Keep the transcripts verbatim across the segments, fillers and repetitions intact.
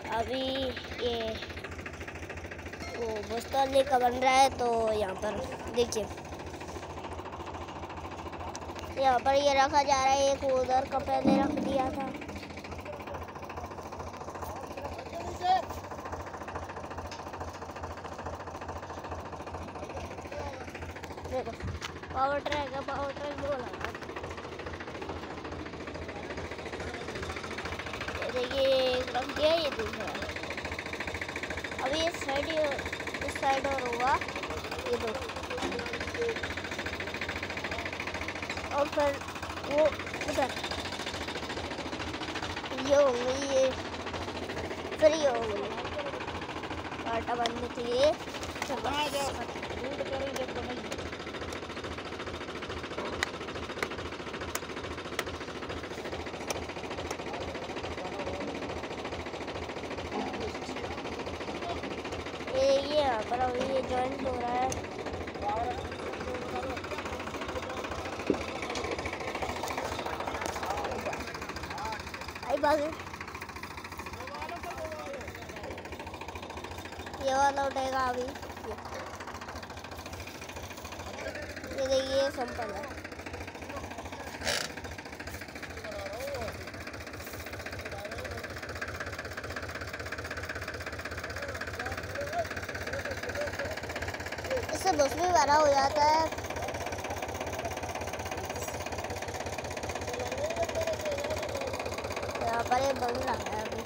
अभी ये वो बुस्ताली का बन रहा है, तो यहाँ पर देखिए यहाँ पर ये रखा जा रहा है। एक उधर का पहले रख दिया था। देखो पावर ट्रैक है, पावर ट्रैक वो लगा। देखिए एक रख दिया, ये दूसरा। अभी इस साइड इस साइड और होगा ये दो, और फिर वो उधर ये होंगे, ये फिर ये होंगे आटा बनने के लिए। ये ये यहाँ पर अभी ये जॉइंट हो रहा है। आई बात ये वाला उठेगा अभी। ये देखिए सिंपल है। इससे बस भी बड़ा हो जाता है। यहाँ पर ये बन रहा है अभी।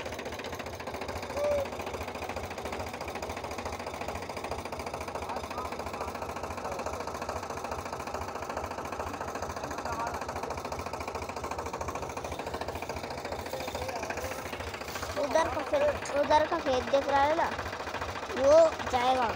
उधर का खेत उधर का खेत दिख रहा है ना, वो जाएगा।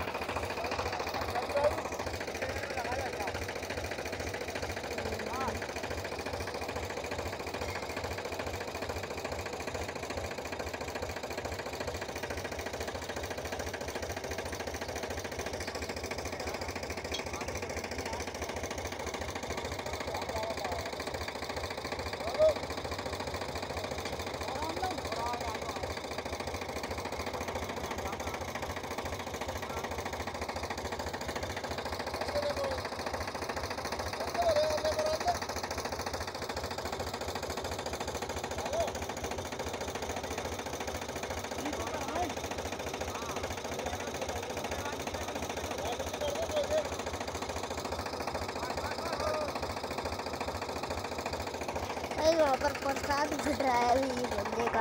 वहाँ पर प्रसाद घट रहा है अभी बंदे का।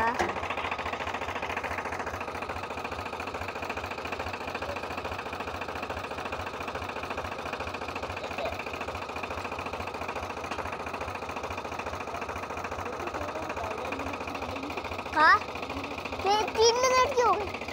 हाँ तीन मिनट की हो गई।